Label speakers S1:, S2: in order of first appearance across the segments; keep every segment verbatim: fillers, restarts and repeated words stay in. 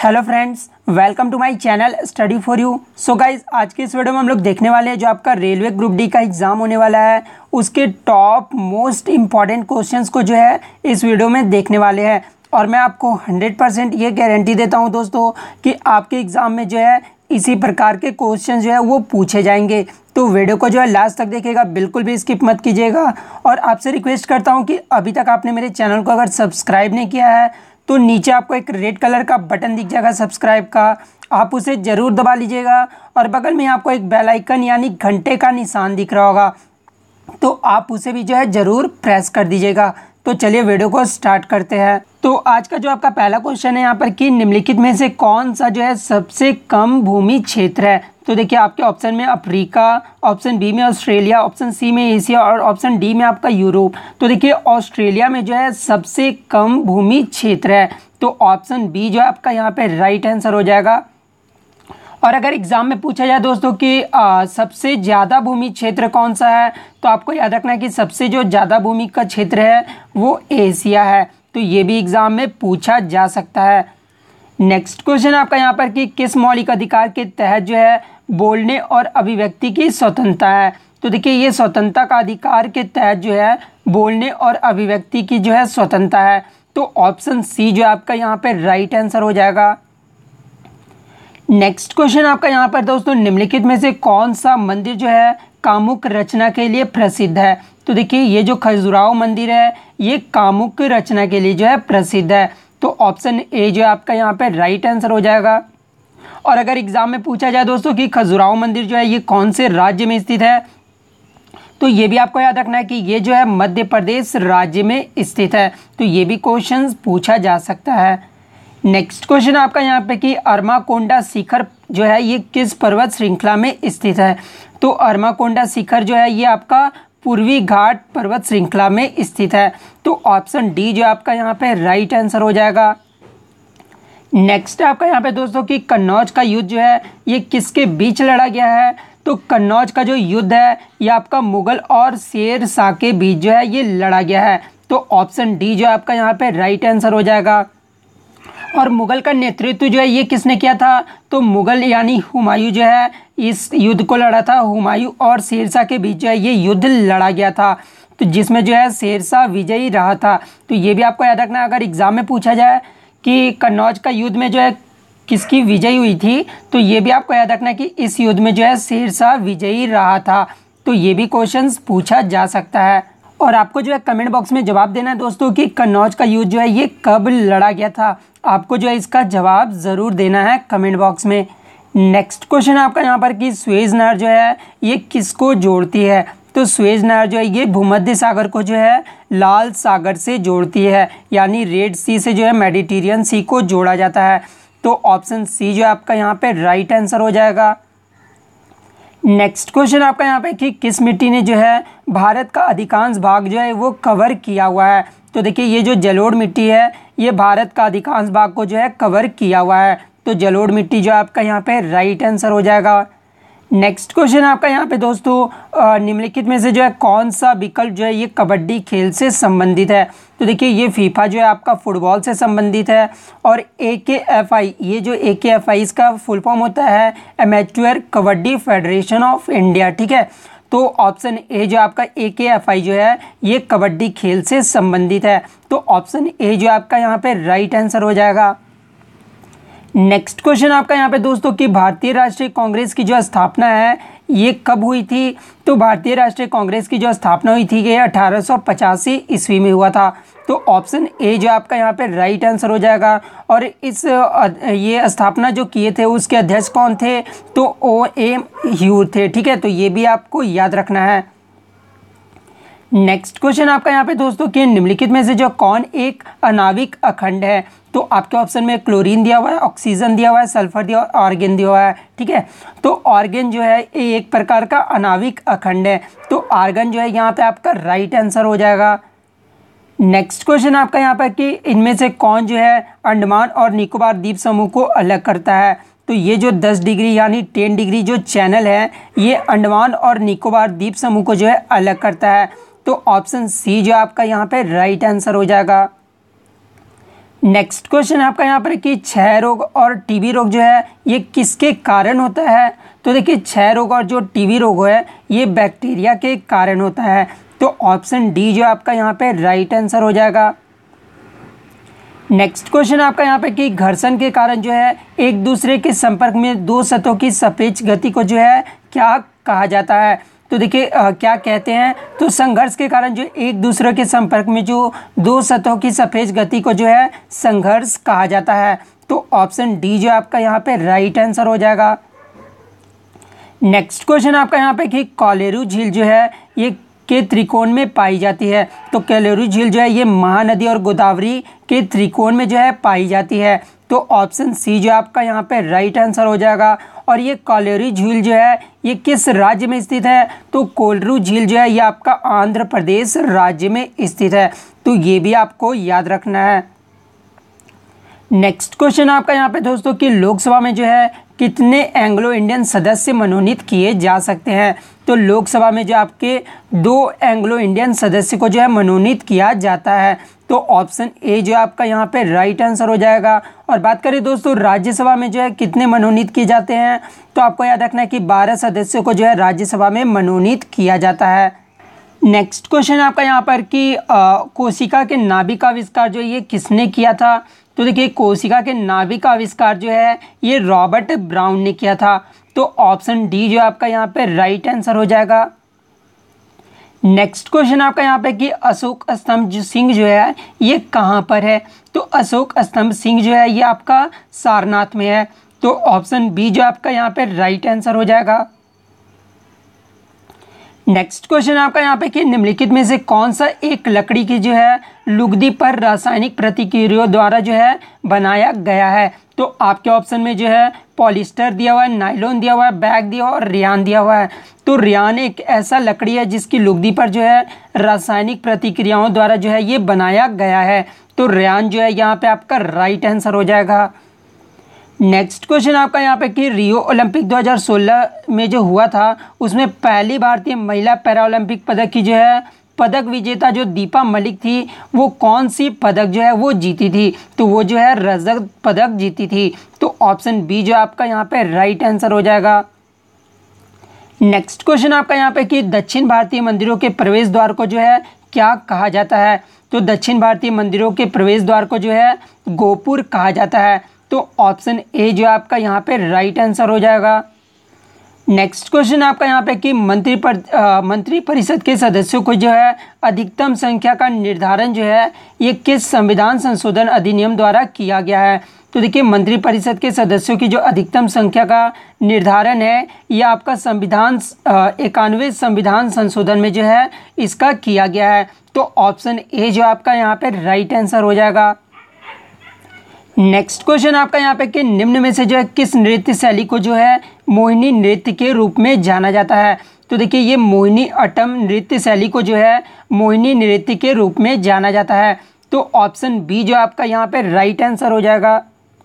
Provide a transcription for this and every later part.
S1: Hello friends, welcome to my channel study for you. So guys, आज के इस video में हम लोग देखने वाले हैं जो आपका रेलवे ग्रुप डी का एग्ज़ाम होने वाला है उसके टॉप मोस्ट इम्पॉर्टेंट क्वेश्चंस को जो है इस वीडियो में देखने वाले हैं। और मैं आपको हंड्रेड परसेंट ये गारंटी देता हूँ दोस्तों कि आपके एग्ज़ाम में जो है इसी प्रकार के क्वेश्चन जो है वो पूछे जाएंगे। तो वीडियो को जो है लास्ट तक देखिएगा, बिल्कुल भी स्किप मत कीजिएगा। और आपसे रिक्वेस्ट करता हूँ कि अभी तक आपने मेरे चैनल को अगर सब्सक्राइब नहीं किया है तो नीचे आपको एक रेड कलर का बटन दिख जाएगा सब्सक्राइब का, आप उसे ज़रूर दबा लीजिएगा। और बगल में आपको एक बेल आइकन यानी घंटे का निशान दिख रहा होगा, तो आप उसे भी जो है ज़रूर प्रेस कर दीजिएगा। तो चलिए वीडियो को स्टार्ट करते हैं। तो आज का जो आपका पहला क्वेश्चन है यहाँ पर कि निम्नलिखित में से कौन सा जो है सबसे कम भूमि क्षेत्र है। तो देखिए आपके ऑप्शन में अफ्रीका, ऑप्शन बी में ऑस्ट्रेलिया, ऑप्शन सी में एशिया और ऑप्शन डी में आपका यूरोप। तो देखिए ऑस्ट्रेलिया में जो है सबसे कम भूमि क्षेत्र है, तो ऑप्शन बी जो है आपका यहाँ पे राइट आंसर हो जाएगा। और अगर एग्जाम में पूछा जाए दोस्तों कि आ, सबसे ज़्यादा भूमि क्षेत्र कौन सा है, तो आपको याद रखना है कि सबसे जो ज़्यादा भूमि का क्षेत्र है वो एशिया है। तो ये भी एग्जाम में पूछा जा सकता है। नेक्स्ट क्वेश्चन आपका यहाँ पर कि किस मौलिक अधिकार के तहत जो है बोलने और अभिव्यक्ति की स्वतंत्रता है। तो देखिए ये स्वतंत्रता का अधिकार के तहत जो है बोलने और अभिव्यक्ति की जो है स्वतंत्रता है, तो ऑप्शन सी जो है आपका यहाँ पे राइट आंसर हो जाएगा। नेक्स्ट क्वेश्चन आपका यहाँ पर दोस्तों निम्नलिखित में से कौन सा मंदिर जो है कामुक रचना के लिए प्रसिद्ध है। तो देखिए ये जो खजुराहो मंदिर है ये कामुक रचना के लिए जो है प्रसिद्ध है, तो ऑप्शन ए जो है आपका यहाँ पे राइट आंसर हो जाएगा। और अगर एग्जाम में पूछा जाए दोस्तों कि खजुराहो मंदिर जो है ये कौन से राज्य में स्थित है, तो ये भी आपको याद रखना है कि ये जो है मध्य प्रदेश राज्य में स्थित है। तो ये भी क्वेश्चन पूछा जा सकता है। नेक्स्ट क्वेश्चन आपका यहाँ पे कि अरमाकोंडा शिखर जो है ये किस पर्वत श्रृंखला में स्थित है। तो अरमाकोंडा शिखर जो है ये आपका पूर्वी घाट पर्वत श्रृंखला में स्थित है, तो ऑप्शन डी जो आपका यहाँ पे राइट आंसर हो जाएगा। नेक्स्ट आपका यहाँ पे दोस्तों कि कन्नौज का युद्ध जो है ये किसके बीच लड़ा गया है। तो कन्नौज का जो युद्ध है ये आपका मुगल और शेर शाह के बीच जो है ये लड़ा गया है, तो ऑप्शन डी जो आपका यहाँ पे राइट आंसर हो जाएगा। और मुगल का नेतृत्व जो है ये किसने किया था, तो मुगल यानी हुमायूं जो है इस युद्ध को लड़ा था। हुमायूं और शेरशाह के बीच जो है ये युद्ध लड़ा गया था, तो जिसमें जो है शेरशाह विजयी रहा था। तो ये भी आपको याद रखना है, अगर एग्जाम में पूछा जाए कि कन्नौज का युद्ध में जो है किसकी विजयी हुई थी, तो ये भी आपको याद रखना है कि इस युद्ध में जो है शेरशाह विजयी रहा था। तो ये भी क्वेश्चन पूछा जा सकता है। और आपको जो है कमेंट बॉक्स में जवाब देना है दोस्तों कि कन्नौज का युद्ध जो है ये कब लड़ा गया था। आपको जो है इसका जवाब ज़रूर देना है कमेंट बॉक्स में। नेक्स्ट क्वेश्चन आपका यहाँ पर कि स्वेज नहर जो है ये किसको जोड़ती है। तो स्वेज नहर जो है ये भूमध्य सागर को जो है लाल सागर से जोड़ती है, यानी रेड सी से जो है मेडिटेरियन सी को जोड़ा जाता है, तो ऑप्शन सी जो है आपका यहाँ पे राइट आंसर हो जाएगा। नेक्स्ट क्वेश्चन आपका यहाँ पे कि किस मिट्टी ने जो है भारत का अधिकांश भाग जो है वो कवर किया हुआ है। तो देखिए ये जो जलोढ़ मिट्टी है ये भारत का अधिकांश भाग को जो है कवर किया हुआ है, तो जलोढ़ मिट्टी जो आपका यहाँ पे राइट आंसर हो जाएगा। नेक्स्ट क्वेश्चन आपका यहाँ पे दोस्तों निम्नलिखित में से जो है कौन सा विकल्प जो है ये कबड्डी खेल से संबंधित है। तो देखिए ये फीफा जो है आपका फुटबॉल से संबंधित है, और ए के एफ आई ये जो ए के एफ आई इसका फुल फॉर्म होता है amateur kabaddi federation of India, ठीक है। तो ऑप्शन ए जो आपका ए के एफ आई जो है ये कबड्डी खेल से संबंधित है, तो ऑप्शन ए जो आपका यहाँ पे राइट आंसर हो जाएगा। नेक्स्ट क्वेश्चन आपका यहाँ पे दोस्तों कि भारतीय राष्ट्रीय कांग्रेस की जो स्थापना है ये कब हुई थी। तो भारतीय राष्ट्रीय कांग्रेस की जो स्थापना हुई थी ये अठारह सौ पचासी ईस्वी में हुआ था, तो ऑप्शन ए जो आपका यहाँ पे राइट आंसर हो जाएगा। और इस ये स्थापना जो किए थे उसके अध्यक्ष कौन थे, तो ओ एम ह्यूर थे, ठीक है। तो ये भी आपको याद रखना है। नेक्स्ट क्वेश्चन आपका यहाँ पे दोस्तों कि निम्नलिखित में से जो कौन एक अनाविक अखंड है। तो आपके ऑप्शन में क्लोरीन दिया हुआ है, ऑक्सीजन दिया हुआ है, सल्फर दिया हुआ है, आर्गन दिया हुआ है, ठीक है। तो आर्गन जो है ये एक प्रकार का अनाविक अखंड है, तो आर्गन जो है यहाँ पे आपका राइट आंसर हो जाएगा। नेक्स्ट क्वेश्चन आपका यहाँ पर कि इनमें से कौन जो है अंडमान और निकोबार द्वीप समूह को अलग करता है। तो ये जो दस डिग्री यानी टेन डिग्री जो चैनल है ये अंडमान और निकोबार द्वीप समूह को जो है अलग करता है, तो ऑप्शन सी जो आपका यहाँ पे राइट आंसर हो जाएगा। नेक्स्ट क्वेश्चन आपका यहाँ पर कि क्षय रोग और टीबी रोग जो है ये किसके कारण होता है। तो देखिए क्षय रोग और जो टीबी रोग है ये बैक्टीरिया के कारण होता है। तो ऑप्शन डी जो आपका यहाँ पे राइट आंसर हो जाएगा। नेक्स्ट क्वेश्चन आपका यहाँ पे कि घर्षण के कारण जो है एक दूसरे के संपर्क में दो सतहों की सापेक्ष गति को जो है क्या कहा जाता है। तो देखिए क्या कहते हैं, तो संघर्ष के कारण जो एक दूसरे के संपर्क में जो दो सतहों की सापेक्ष गति को जो है संघर्ष कहा जाता है। तो ऑप्शन डी जो आपका यहाँ पे राइट आंसर हो जाएगा। नेक्स्ट क्वेश्चन आपका यहाँ पे कि कोलेरू झील जो है ये के त्रिकोण में पाई जाती है। तो कोलेरू झील जो है ये महानदी और गोदावरी के त्रिकोण में जो है पाई जाती है। तो ऑप्शन सी जो आपका यहाँ पे राइट आंसर हो जाएगा। और ये कोलेरू झील जो है ये किस राज्य में स्थित है। तो कोलेरू झील जो है ये आपका आंध्र प्रदेश राज्य में स्थित है। तो ये भी आपको याद रखना है। नेक्स्ट क्वेश्चन आपका यहाँ पे दोस्तों कि लोकसभा में जो है कितने एंग्लो इंडियन सदस्य मनोनीत किए जा सकते हैं। तो लोकसभा में जो आपके दो एंग्लो इंडियन सदस्य को जो है मनोनीत किया जाता है। तो ऑप्शन ए जो आपका यहाँ पे राइट आंसर हो जाएगा। और बात करें दोस्तों राज्यसभा में जो है कितने मनोनीत किए जाते हैं, तो आपको याद रखना है कि बारह सदस्यों को जो है राज्यसभा में मनोनीत किया जाता है। नेक्स्ट क्वेश्चन आपका यहाँ पर कि कोशिका के नाभिक का आविष्कार जो ये किसने किया था। तो देखिए कोशिका के नाभिक का आविष्कार जो है ये रॉबर्ट ब्राउन ने किया था। तो ऑप्शन डी जो आपका यहाँ पे राइट आंसर हो जाएगा। नेक्स्ट क्वेश्चन आपका यहाँ पे कि अशोक स्तंभ जो सिंह जो है ये कहाँ पर है। तो अशोक स्तंभ सिंह जो है ये आपका सारनाथ में है। तो ऑप्शन बी जो आपका यहाँ पे राइट आंसर हो जाएगा। नेक्स्ट क्वेश्चन आपका यहाँ पे कि निम्नलिखित में से कौन सा एक लकड़ी की जो है लुगदी पर रासायनिक प्रतिक्रियाओं द्वारा जो है बनाया गया है। तो आपके ऑप्शन में जो है पॉलिस्टर दिया हुआ है, नायलॉन दिया हुआ है, बैग दिया हुआ है और रियान दिया हुआ है। तो रियान एक ऐसा लकड़ी है जिसकी लुगदी पर जो है रासायनिक प्रतिक्रियाओं द्वारा जो है ये बनाया गया है। तो रियान जो है यहाँ पे आपका राइट आंसर हो जाएगा। नेक्स्ट क्वेश्चन आपका यहाँ पे कि रियो ओलंपिक दो हज़ार सोलह में जो हुआ था उसमें पहली भारतीय महिला पैरा ओलंपिक पदक की जो है पदक विजेता जो दीपा मलिक थी वो कौन सी पदक जो है वो जीती थी। तो वो जो है रजत पदक जीती थी। तो ऑप्शन बी जो आपका यहाँ पे राइट आंसर हो जाएगा। नेक्स्ट क्वेश्चन आपका यहाँ पे कि दक्षिण भारतीय मंदिरों के प्रवेश द्वार को जो है क्या कहा जाता है। तो दक्षिण भारतीय मंदिरों के प्रवेश द्वार को जो है गोपुर कहा जाता है। तो ऑप्शन ए जो आपका यहाँ पे राइट आंसर हो जाएगा। नेक्स्ट क्वेश्चन आपका यहाँ पे कि मंत्री पर आ, मंत्री परिषद के सदस्यों को जो है अधिकतम संख्या का निर्धारण जो है ये किस संविधान संशोधन अधिनियम द्वारा किया गया है। तो देखिए मंत्री परिषद के सदस्यों की जो अधिकतम संख्या का निर्धारण है ये आपका संविधान इक्यानवे संविधान संशोधन में जो है इसका किया गया है। तो ऑप्शन ए जो आपका यहाँ पे राइट आंसर हो जाएगा। नेक्स्ट क्वेश्चन आपका यहाँ पे कि निम्न में से जो है किस नृत्य शैली को जो है मोहिनी नृत्य के रूप में जाना जाता है। तो देखिए ये मोहिनी अट्टम नृत्य शैली को जो है मोहिनी नृत्य के रूप में जाना जाता है। तो ऑप्शन बी जो आपका यहाँ पे राइट आंसर हो जाएगा।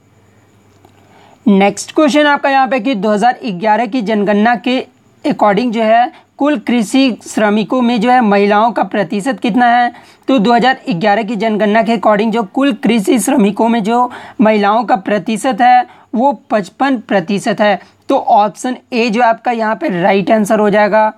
S1: नेक्स्ट क्वेश्चन आपका यहाँ पे कि दो हज़ार ग्यारह की जनगणना के अकॉर्डिंग जो है कुल कृषि श्रमिकों में जो है महिलाओं का प्रतिशत कितना है। तो दो हज़ार ग्यारह की जनगणना के अकॉर्डिंग जो कुल कृषि श्रमिकों में जो महिलाओं का प्रतिशत है वो पचपन प्रतिशत है। तो ऑप्शन ए जो आपका यहाँ पे राइट आंसर हो जाएगा।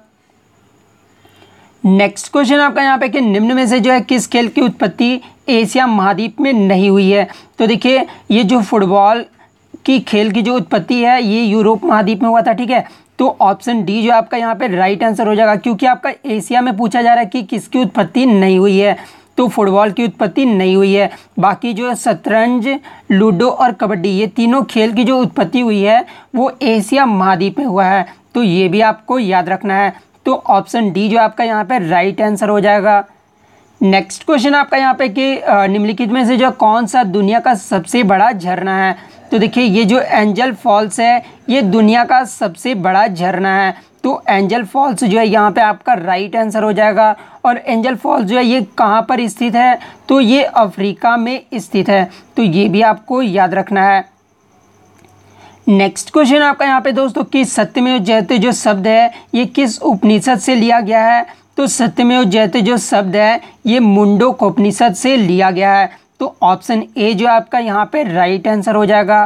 S1: नेक्स्ट क्वेश्चन आपका यहाँ पे कि निम्न में से जो है किस खेल की उत्पत्ति एशिया महाद्वीप में नहीं हुई है। तो देखिए ये जो फुटबॉल की खेल की जो उत्पत्ति है ये यूरोप महाद्वीप में हुआ था, ठीक है। तो ऑप्शन डी जो आपका यहाँ पे राइट आंसर हो जाएगा, क्योंकि आपका एशिया में पूछा जा रहा है कि किसकी उत्पत्ति नहीं हुई है। तो फुटबॉल की उत्पत्ति नहीं हुई है। बाकी जो शतरंज, लूडो और कबड्डी ये तीनों खेल की जो उत्पत्ति हुई है वो एशिया महाद्वीप में हुआ है। तो ये भी आपको याद रखना है। तो ऑप्शन डी जो आपका यहाँ पे राइट आंसर हो जाएगा। नेक्स्ट क्वेश्चन आपका यहाँ पे कि निम्नलिखित में से जो कौन सा दुनिया का सबसे बड़ा झरना है। तो देखिए ये जो एंजल फॉल्स है ये दुनिया का सबसे बड़ा झरना है। तो एंजल फॉल्स जो है यहाँ पे आपका राइट आंसर हो जाएगा। और एंजल फॉल्स जो है ये कहाँ पर स्थित है, तो ये अफ्रीका में स्थित है। तो ये भी आपको याद रखना है। नेक्स्ट क्वेश्चन आपका यहाँ पे दोस्तों कि सत्यमेव जयते जो शब्द है ये किस उपनिषद से लिया गया है। तो सत्यमेव जयते जो शब्द है ये मुंडोक उपनिषद से लिया गया है। तो ऑप्शन ए जो आपका यहाँ पे राइट आंसर हो जाएगा।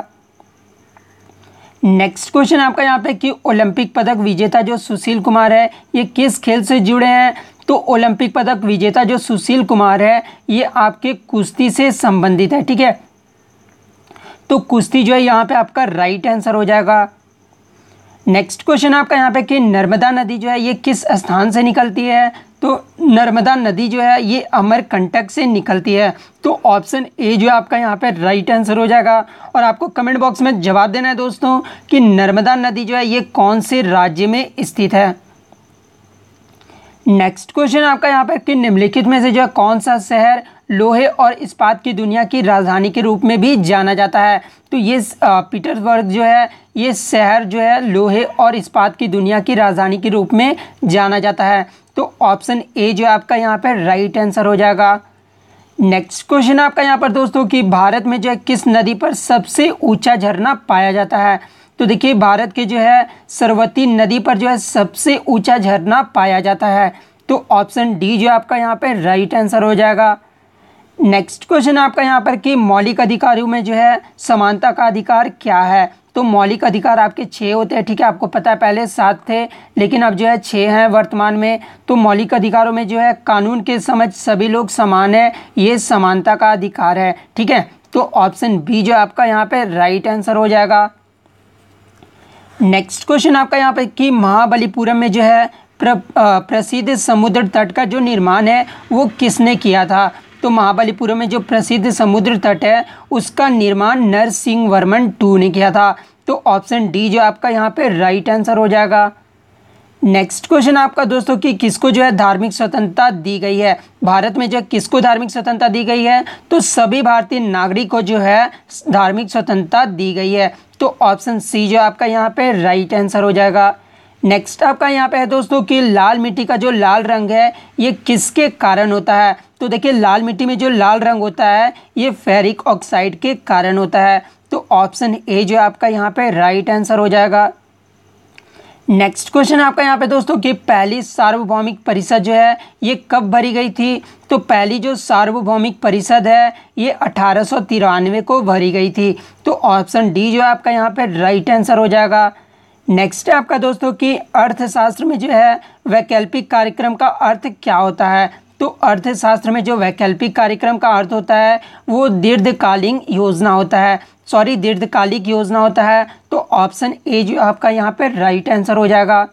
S1: नेक्स्ट क्वेश्चन आपका यहाँ पे कि ओलंपिक पदक विजेता जो सुशील कुमार है ये किस खेल से जुड़े हैं? तो ओलंपिक पदक विजेता जो सुशील कुमार है ये आपके कुश्ती से संबंधित है, ठीक है। तो कुश्ती जो है यहाँ पे आपका राइट आंसर हो जाएगा। नेक्स्ट क्वेश्चन आपका यहाँ पे कि नर्मदा नदी जो है ये किस स्थान से निकलती है? तो नर्मदा नदी जो है ये अमरकंटक से निकलती है। तो ऑप्शन ए जो है आपका यहाँ पे राइट आंसर हो जाएगा। और आपको कमेंट बॉक्स में जवाब देना है दोस्तों कि नर्मदा नदी जो है ये कौन से राज्य में स्थित है। नेक्स्ट क्वेश्चन आपका यहाँ पे कि निम्नलिखित में से जो है कौन सा शहर लोहे और इस्पात की दुनिया की राजधानी के रूप में भी जाना जाता है? तो ये पीटर्सबर्ग जो है ये शहर जो है लोहे और इस्पात की दुनिया की राजधानी के रूप में जाना जाता है। तो ऑप्शन ए जो है आपका यहाँ पे राइट आंसर हो जाएगा। नेक्स्ट क्वेश्चन आपका यहाँ पर दोस्तों कि भारत में जो है किस नदी पर सबसे ऊंचा झरना पाया जाता है? तो देखिए भारत के जो है सरस्वती नदी पर जो है सबसे ऊंचा झरना पाया जाता है। तो ऑप्शन डी जो आपका यहाँ पे राइट आंसर हो जाएगा। नेक्स्ट क्वेश्चन आपका यहाँ पर कि मौलिक अधिकारों में जो है समानता का अधिकार क्या है? तो मौलिक अधिकार आपके छः होते हैं, ठीक है। आपको पता है पहले सात थे लेकिन अब जो है छः हैं वर्तमान में। तो मौलिक अधिकारों में जो है कानून के समझ सभी लोग समान है, ये समानता का अधिकार है, ठीक है। तो ऑप्शन बी जो आपका यहाँ पे राइट आंसर हो जाएगा। नेक्स्ट क्वेश्चन आपका यहाँ पे कि महाबलीपुरम में जो है प्र, प्रसिद्ध समुद्र तट का जो निर्माण है वो किसने किया था? तो महाबलीपुरम में जो प्रसिद्ध समुद्र तट है उसका निर्माण नरसिंह वर्मन टू ने किया था। तो ऑप्शन डी जो आपका यहाँ पे राइट आंसर हो जाएगा। नेक्स्ट क्वेश्चन आपका दोस्तों कि किसको जो है धार्मिक स्वतंत्रता दी गई है? भारत में जो है किसको धार्मिक स्वतंत्रता दी गई है? तो सभी भारतीय नागरिक को जो है धार्मिक स्वतंत्रता दी गई है। तो ऑप्शन सी जो आपका यहाँ पे राइट आंसर हो जाएगा। नेक्स्ट आपका यहाँ पे है दोस्तों कि लाल मिट्टी का जो लाल रंग है ये किसके कारण होता है? तो देखिए लाल मिट्टी में जो लाल रंग होता है ये फेरिक ऑक्साइड के कारण होता है। तो ऑप्शन ए जो आपका यहाँ पे राइट आंसर हो जाएगा। नेक्स्ट क्वेश्चन आपका यहाँ पे दोस्तों कि पहली सार्वभौमिक परिषद जो है ये कब भरी गई थी? तो पहली जो सार्वभौमिक परिषद है ये अठारह सौ तिरानवे को भरी गई थी। तो ऑप्शन डी जो आपका यहाँ पे राइट आंसर हो जाएगा। नेक्स्ट है आपका दोस्तों कि अर्थशास्त्र में जो है वैकल्पिक कार्यक्रम का अर्थ क्या होता है? तो अर्थशास्त्र में जो वैकल्पिक कार्यक्रम का अर्थ होता है वो दीर्घकालीन योजना होता है, सॉरी दीर्घकालिक योजना होता है। तो ऑप्शन ए जो आपका यहाँ पे राइट आंसर हो जाएगा।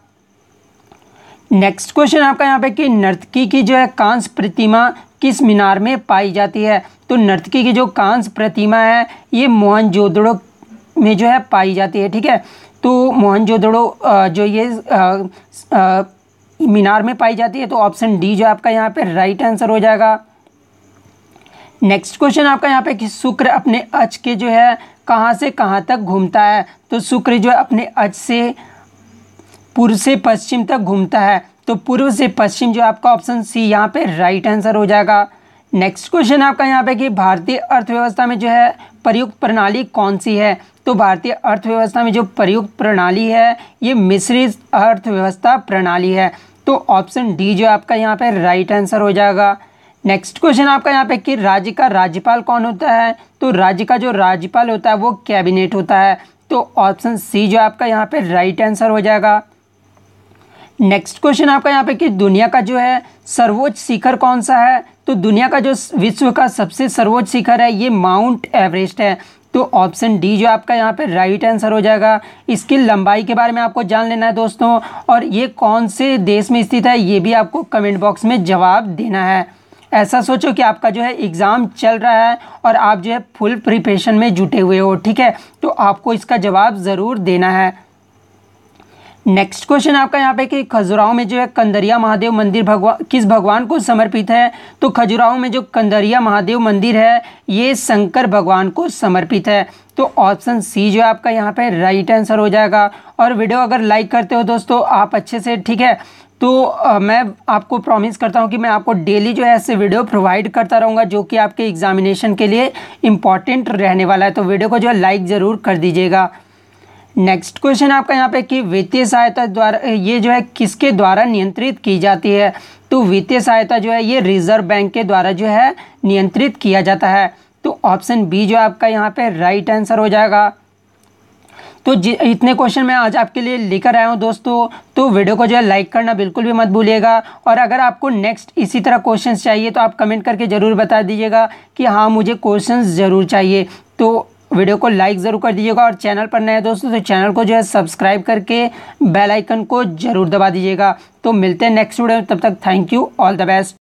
S1: नेक्स्ट क्वेश्चन आपका यहाँ पे कि नर्तकी की जो है कांस्य प्रतिमा किस मीनार में पाई जाती है? तो नर्तकी की जो कांस्य प्रतिमा है ये मोहनजोदड़ो में जो है पाई जाती है, ठीक है। तो मोहनजोदड़ो जो ये मीनार में पाई जाती है। तो ऑप्शन डी जो आपका यहाँ पे राइट आंसर हो जाएगा। नेक्स्ट क्वेश्चन आपका यहाँ पे कि शुक्र अपने अक्ष के जो है कहाँ से कहाँ तक घूमता है? तो शुक्र जो है अपने अक्ष से पूर्व से पश्चिम तक घूमता है। तो पूर्व से पश्चिम जो आपका ऑप्शन सी यहाँ पे राइट आंसर हो जाएगा। नेक्स्ट क्वेश्चन आपका यहाँ पे कि भारतीय अर्थव्यवस्था में जो है प्रयुक्त प्रणाली कौन सी है? तो भारतीय अर्थव्यवस्था में जो प्रयुक्त प्रणाली है ये मिश्रित अर्थव्यवस्था प्रणाली है। तो ऑप्शन डी जो आपका यहाँ पे राइट आंसर हो जाएगा। नेक्स्ट क्वेश्चन आपका यहाँ पे कि राज्य का राज्यपाल कौन होता है? तो राज्य का जो राज्यपाल होता है वो कैबिनेट होता है। तो ऑप्शन सी जो आपका यहाँ पे राइट आंसर हो जाएगा। नेक्स्ट क्वेश्चन आपका यहाँ पे कि दुनिया का जो है सर्वोच्च शिखर कौन सा है? तो दुनिया का जो विश्व का सबसे सर्वोच्च शिखर है ये माउंट एवरेस्ट है। तो ऑप्शन डी जो आपका यहाँ पे राइट आंसर हो जाएगा। इसकी लंबाई के बारे में आपको जान लेना है दोस्तों, और ये कौन से देश में स्थित है ये भी आपको कमेंट बॉक्स में जवाब देना है। ऐसा सोचो कि आपका जो है एग्ज़ाम चल रहा है और आप जो है फुल प्रिपरेशन में जुटे हुए हो, ठीक है। तो आपको इसका जवाब ज़रूर देना है। नेक्स्ट क्वेश्चन आपका यहाँ पे कि खजुराहो में जो है कंदरिया महादेव मंदिर भगवान किस भगवान को समर्पित है? तो खजुराहो में जो कंदरिया महादेव मंदिर है ये शंकर भगवान को समर्पित है। तो ऑप्शन सी जो आपका यहाँ पे राइट आंसर हो जाएगा। और वीडियो अगर लाइक करते हो दोस्तों आप अच्छे से, ठीक है, तो आ, मैं आपको प्रॉमिस करता हूँ कि मैं आपको डेली जो है ऐसे वीडियो प्रोवाइड करता रहूँगा जो कि आपके एग्जामिनेशन के लिए इम्पॉर्टेंट रहने वाला है। तो वीडियो को जो है लाइक ज़रूर कर दीजिएगा। नेक्स्ट क्वेश्चन आपका यहाँ पे कि वित्तीय सहायता द्वारा ये जो है किसके द्वारा नियंत्रित की जाती है? तो वित्तीय सहायता जो है ये रिजर्व बैंक के द्वारा जो है नियंत्रित किया जाता है। तो ऑप्शन बी जो आपका यहाँ पे राइट आंसर हो जाएगा। तो इतने क्वेश्चन मैं आज आपके लिए लेकर आया हूँ दोस्तों। तो वीडियो को जो है लाइक करना बिल्कुल भी मत भूलिएगा, और अगर आपको नेक्स्ट इसी तरह क्वेश्चंस चाहिए तो आप कमेंट करके ज़रूर बता दीजिएगा कि हाँ मुझे क्वेश्चंस ज़रूर चाहिए। तो वीडियो को लाइक ज़रूर कर दीजिएगा, और चैनल पर नए दोस्तों तो चैनल को जो है सब्सक्राइब करके बेल आइकन को ज़रूर दबा दीजिएगा। तो मिलते हैं नेक्स्ट वीडियो में, तब तक thank you, all the best.